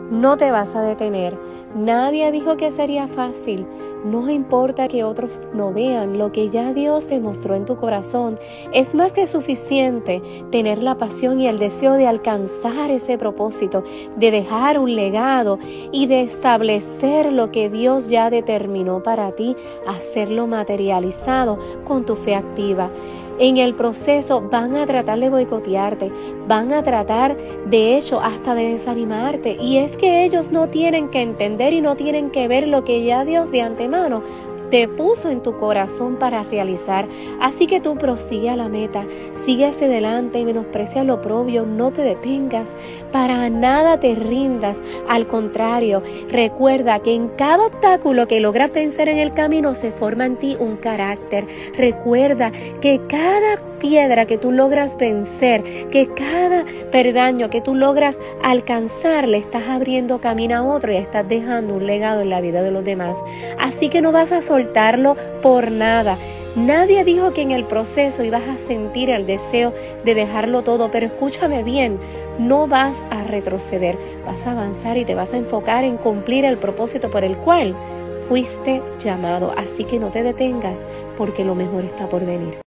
No te vas a detener. Nadie dijo que sería fácil. No importa que otros no vean lo que ya Dios demostró en tu corazón. Es más que suficiente tener la pasión y el deseo de alcanzar ese propósito, de dejar un legado y de establecer lo que Dios ya determinó para ti, hacerlo materializado con tu fe activa. En el proceso van a tratar de boicotearte, van a tratar, de hecho, hasta de desanimarte. Y es que ellos no tienen que entender y no tienen que ver lo que ya Dios de antemano te puso en tu corazón para realizar. Así que tú prosigue a la meta, sigue hacia adelante y menosprecia lo propio, no te detengas, para nada te rindas. Al contrario, recuerda que en cada obstáculo que logras vencer en el camino se forma en ti un carácter. Recuerda que cada piedra que tú logras vencer, que cada peldaño que tú logras alcanzar, le estás abriendo camino a otro y estás dejando un legado en la vida de los demás. Así que no vas a soltarlo por nada. Nadie dijo que en el proceso ibas a sentir el deseo de dejarlo todo, pero escúchame bien, no vas a retroceder, vas a avanzar y te vas a enfocar en cumplir el propósito por el cual fuiste llamado. Así que no te detengas, porque lo mejor está por venir.